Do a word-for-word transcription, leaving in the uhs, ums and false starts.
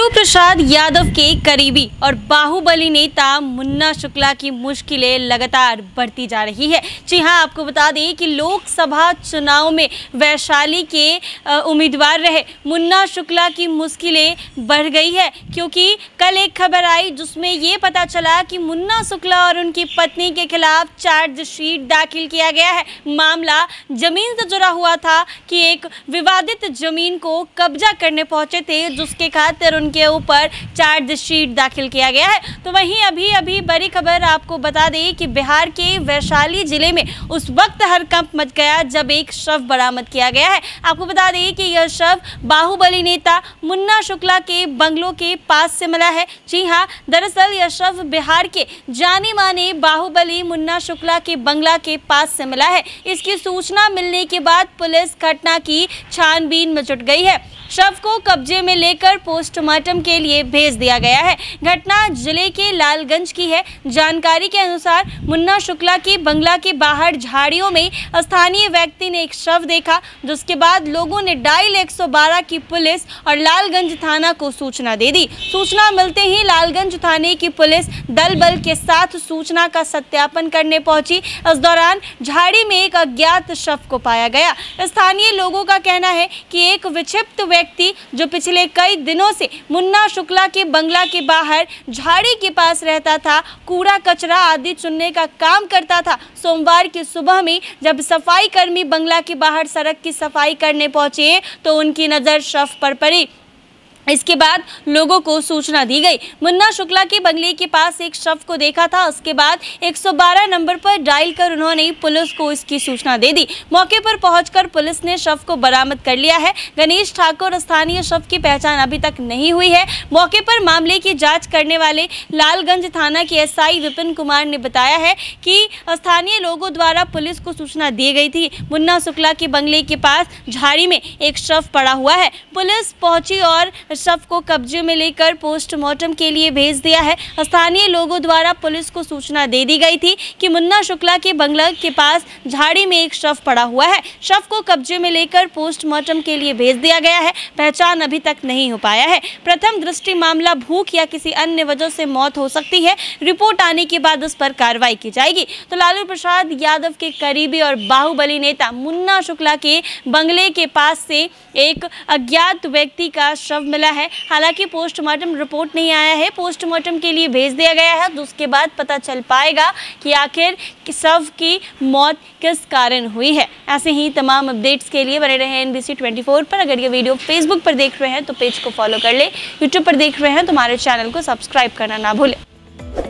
लालू प्रसाद यादव के करीबी और बाहुबली नेता मुन्ना शुक्ला की मुश्किलें लगातार बढ़ती जा रही है। जी हां, आपको बता दें कि लोकसभा चुनाव में वैशाली के उम्मीदवार रहे मुन्ना शुक्ला की मुश्किलें बढ़ गई है, क्योंकि कल एक खबर आई जिसमें ये पता चला कि मुन्ना शुक्ला और उनकी पत्नी के खिलाफ चार्जशीट दाखिल किया गया है। मामला जमीन से जुड़ा हुआ था कि एक विवादित जमीन को कब्जा करने पहुंचे थे, जिसके खातिर उनके ऊपर चार्जशीट दाखिल किया गया है। तो वहीं अभी अभी बड़ी खबर आपको बता दें कि बिहार के वैशाली जिले में उस वक्त हड़कंप मच गया जब एक शव बरामद किया गया है। आपको बता दें कि यह शव बाहुबली नेता मुन्ना शुक्ला के बंगलों के पास से मिला है। जी हां, दरअसल यह शव बिहार के जाने माने बाहुबली मुन्ना शुक्ला के बंगला के पास से मिला है। इसकी सूचना मिलने के बाद पुलिस घटना की छानबीन में जुट गई है। शव को कब्जे में लेकर पोस्टमार्टम के लिए भेज दिया गया है। घटना जिले के लालगंज की है। जानकारी के अनुसार मुन्ना शुक्ला के बंगला के बाहर झाड़ियों में स्थानीय व्यक्ति ने एक शव देखा, जिसके बाद लोगों ने डायल एक सौ बारह की पुलिस और लालगंज थाना को सूचना दे दी। सूचना मिलते ही लालगंज थाने की पुलिस दल बल के साथ सूचना का सत्यापन करने पहुंची। इस दौरान झाड़ी में एक अज्ञात शव को पाया गया। स्थानीय लोगों का कहना है कि एक विक्षिप्त व्यक्ति जो पिछले कई दिनों से मुन्ना शुक्ला के बंगला के बाहर झाड़ी के पास रहता था, कूड़ा कचरा आदि चुनने का काम करता था। सोमवार की सुबह में जब सफाई कर्मी बंगला के बाहर सड़क की सफाई करने पहुंचे तो उनकी नजर शव पर पड़ी। इसके बाद लोगों को सूचना दी गई। मुन्ना शुक्ला के बंगले के पास एक शव को देखा था। उसके बाद एक सौ बारह नंबर पर डायल कर उन्होंने पुलिस को इसकी सूचना दे दी। मौके पर पहुंचकर पुलिस ने शव को बरामद कर लिया है। गणेश ठाकुर स्थानीय शव की पहचान अभी तक नहीं हुई है। मौके पर मामले की जांच करने वाले लालगंज थाना के एस आई विपिन कुमार ने बताया है कि स्थानीय लोगों द्वारा पुलिस को सूचना दी गई थी। मुन्ना शुक्ला के बंगले के पास झाड़ी में एक शव पड़ा हुआ है। पुलिस पहुंची और शव को कब्जे में लेकर पोस्टमार्टम के लिए भेज दिया है। स्थानीय लोगों द्वारा पुलिस को सूचना दे दी गई थी कि मुन्ना शुक्ला के बंगला के पास झाड़ी में एक शव पड़ा हुआ है। शव को कब्जे में लेकर पोस्टमार्टम के लिए भेज दिया गया है। पहचान अभी तक नहीं हो पाया है। प्रथम दृष्टि मामला भूख या किसी अन्य वजह से मौत हो सकती है। रिपोर्ट आने के बाद उस पर कार्रवाई की जाएगी। तो लालू प्रसाद यादव के करीबी और बाहुबली नेता मुन्ना शुक्ला के बंगले के पास से एक अज्ञात व्यक्ति का शव मिला है। हालांकि पोस्टमार्टम रिपोर्ट नहीं आया है। पोस्टमार्टम के लिए भेज दिया गया है। तो उसके बाद पता चल पाएगा कि आखिर शव की मौत किस कारण हुई है। ऐसे ही तमाम अपडेट्स के लिए बने रहे एनबीसी चौबीस पर। अगर ये वीडियो फेसबुक पर देख रहे हैं तो पेज को फॉलो कर ले। यूट्यूब पर देख रहे हैं तो हमारे चैनल को सब्सक्राइब करना ना भूलें।